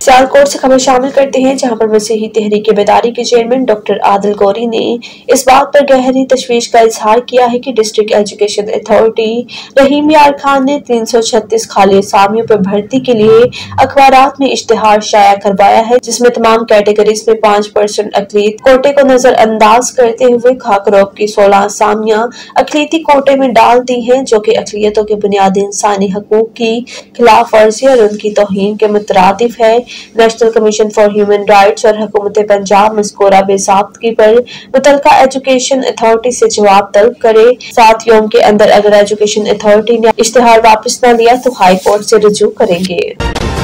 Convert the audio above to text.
सियालकोट से खबर शामिल करते हैं, जहां पर मसीही तहरीक बेदारी के चेयरमैन डॉक्टर आदिल गौरी ने इस बात पर गहरी तशवीश का इजहार किया है कि डिस्ट्रिक्ट एजुकेशन अथॉरिटी रहीम यार खान ने 336 खाली असामियों पर भर्ती के लिए अखबारात में इश्तिहार शाया करवाया है, जिसमें तमाम कैटेगरीज में 5% अकलीत कोटे को नजरअंदाज करते हुए खाकरोब की 16 असामियां अकलीती कोटे में डाल दी हैं, जो कि अकलियतों के बुनियादी इंसानी हकूक की खिलाफ वर्जी और उनकी तौहीन के मुतरादिफ है। National commission for human rights और हुकूमत पंजाब मज़कूरा बेज़ाब्तगी पर मुतल्लिका एजुकेशन अथॉरिटी से जवाब तलब करे। 7 यौम के अंदर अगर एजुकेशन अथॉरिटी ने इश्तिहार वापस न लिया तो हाई कोर्ट से रुजू करेंगे।